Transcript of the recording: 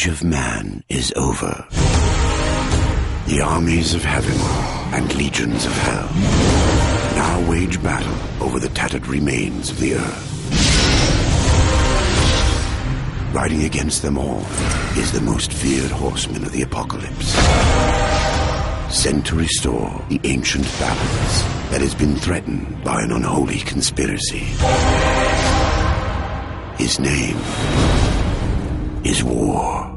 age of man is over. The armies of heaven and legions of hell now wage battle over the tattered remains of the earth. Riding against them all is the most feared horseman of the apocalypse, sent to restore the ancient balance that has been threatened by an unholy conspiracy. His name is War.